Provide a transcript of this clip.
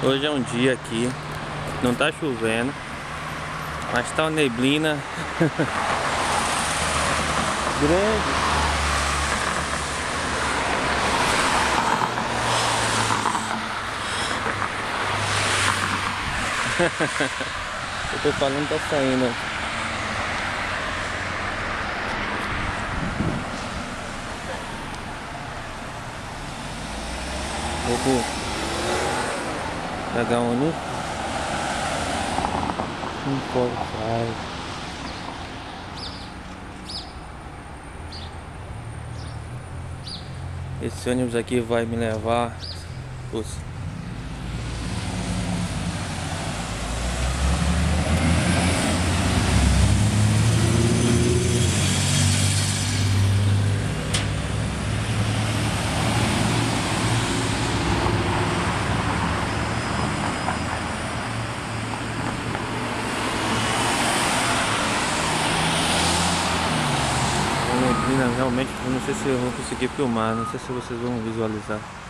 Hoje é um dia aqui, não tá chovendo, mas tá uma neblina grande. Eu tô falando, tá saindo. Vou pegar um ali. Não pode sair. Esse ônibus aqui vai me levar. Putz. Realmente, eu não sei se eu vou conseguir filmar, não sei se vocês vão visualizar.